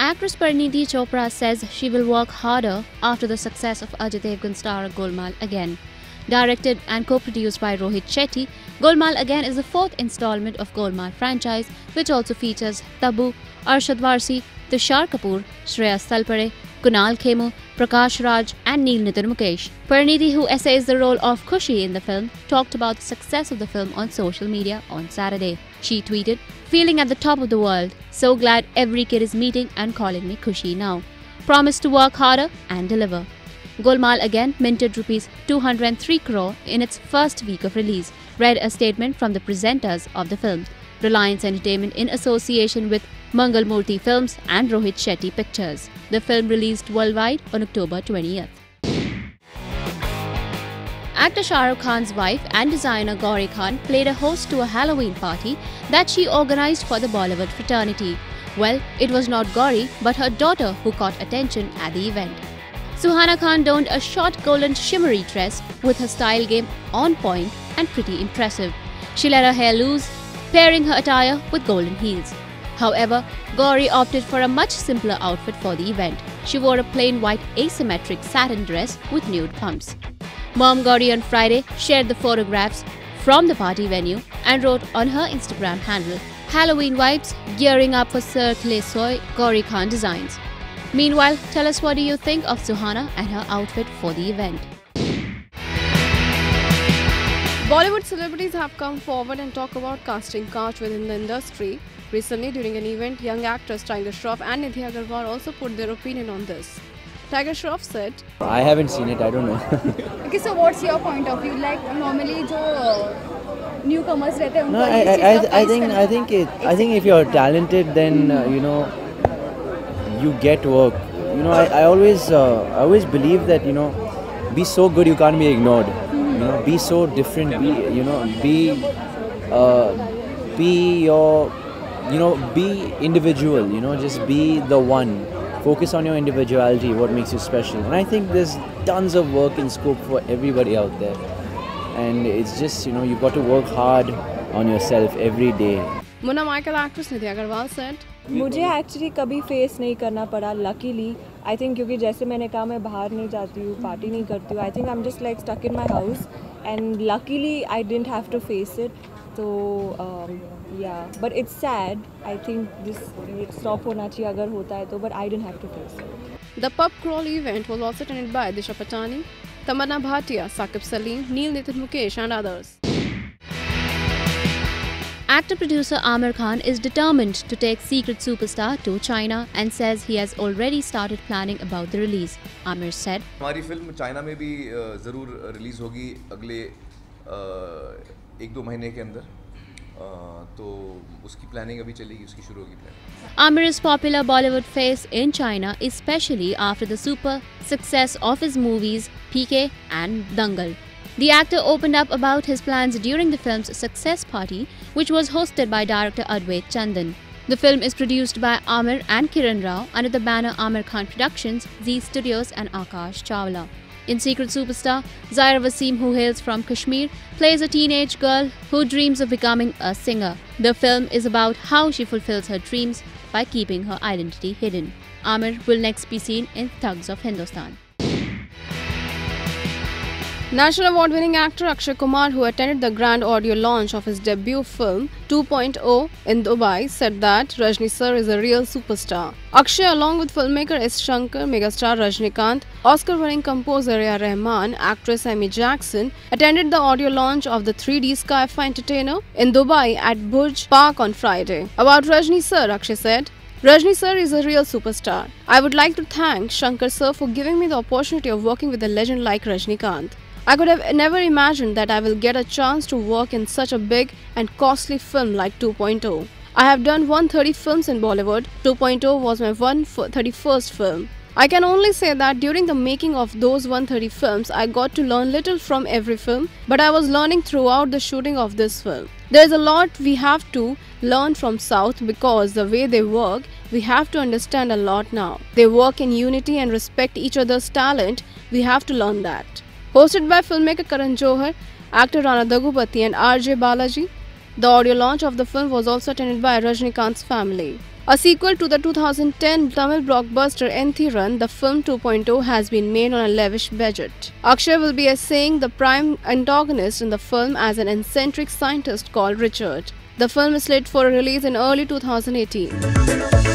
Actress Parineeti Chopra says she will work harder after the success of Ajay Devgan's star Golmaal Again. Directed and co-produced by Rohit Shetty, Golmaal Again is the fourth installment of Golmaal franchise, which also features Tabu, Arshad Varsi, Tushar Kapoor, Shreyas Talpare, Kunal Khemu, Prakash Raj and Neel Nitin Mukesh. Parineeti, who essays the role of Khushi in the film, talked about the success of the film on social media on Saturday. She tweeted, "Feeling at the top of the world. So glad every kid is meeting and calling me Khushi now. Promise to work harder and deliver." Golmaal Again minted Rs 203 crore in its first week of release, read a statement from the presenters of the film, Reliance Entertainment in association with Mangal Murthy Films and Rohit Shetty Pictures. The film released worldwide on October 20th. Actor Shah Rukh Khan's wife and designer Gauri Khan played a host to a Halloween party that she organized for the Bollywood fraternity. Well, it was not Gauri but her daughter who caught attention at the event. Suhana Khan donned a short golden shimmery dress with her style game on point and pretty impressive. She let her hair loose, pairing her attire with golden heels. However, Gauri opted for a much simpler outfit for the event. She wore a plain white asymmetric satin dress with nude pumps. Mom Gauri on Friday shared the photographs from the party venue and wrote on her Instagram handle, "Halloween vibes, gearing up for Cirque du Soleil, Gauri Khan designs." Meanwhile, tell us what do you think of Suhana and her outfit for the event. Bollywood celebrities have come forward and talk about casting couch within the industry. Recently, during an event, young actors Tiger Shroff and Nidhi Agarwal also put their opinion on this. Tiger Shroff said, I haven't seen it, I don't know. Okay, so what's your point of view? Like normally jo newcomers rehte hain No, I think if you're talented, then you get work. I always believe that be so good you can't be ignored. Be so different. Be individual. Just be the one. Focus on your individuality, what makes you special. And I think there's tons of work and scope for everybody out there. And it's just, you've got to work hard on yourself every day. Munna Michael actress Nidhi Agarwal said, मुझे actually कभी face नहीं करना पड़ा luckily I think क्योंकि जैसे मैंने कहा मैं बाहर नहीं जाती हूँ पार्टी नहीं करती हूँ I think I am just like stuck in my house and luckily I didn't have to face it तो या but it's sad I think this stop होना चाहिए अगर होता है तो but I didn't have to face it. The pub crawl event was also attended by Disha Patani, Tamanna Bhatia, Saqib Salim, Neel Nitin Mukesh and others. Actor-producer Aamir Khan is determined to take Secret Superstar to China and says he has already started planning about the release. Aamir said, हमारी film China में भी ज़रूर release होगी अगले 1-2 महीने के अंदर तो उसकी प्लानिंग अभी चलेगी उसकी शुरू होगी planning. Aamir is popular Bollywood face in China, especially after the super success of his movies PK and Dangal. The actor opened up about his plans during the film's success party, which was hosted by director Advait Chandan. The film is produced by Aamir and Kiran Rao under the banner Aamir Khan Productions, Zee Studios and Akash Chawla. In Secret Superstar, Zaira Wasim, who hails from Kashmir, plays a teenage girl who dreams of becoming a singer. The film is about how she fulfills her dreams by keeping her identity hidden. Aamir will next be seen in Thugs of Hindustan. National Award-winning actor Akshay Kumar, who attended the grand audio launch of his debut film 2.0 in Dubai, said that Rajni sir is a real superstar. Akshay, along with filmmaker S. Shankar, megastar Rajnikant, Oscar-winning composer A.R. Rahman, actress Amy Jackson, attended the audio launch of the 3D sci-fi entertainer in Dubai at Burj Park on Friday. About Rajni sir, Akshay said, Rajni sir is a real superstar. I would like to thank Shankar sir for giving me the opportunity of working with a legend like Rajnikant. I could have never imagined that I will get a chance to work in such a big and costly film like 2.0. I have done 130 films in Bollywood. 2.0 was my 131st film. I can only say that during the making of those 130 films, I got to learn little from every film, but I was learning throughout the shooting of this film. There is a lot we have to learn from South because the way they work, we have to understand a lot now. They work in unity and respect each other's talent. We have to learn that. Hosted by filmmaker Karan Johar, actor Rana Daggubati and R.J. Balaji, the audio launch of the film was also attended by Rajnikant's family. A sequel to the 2010 Tamil blockbuster Enthiran, the film 2.0 has been made on a lavish budget. Akshay will be essaying the prime antagonist in the film as an eccentric scientist called Richard. The film is slated for a release in early 2018.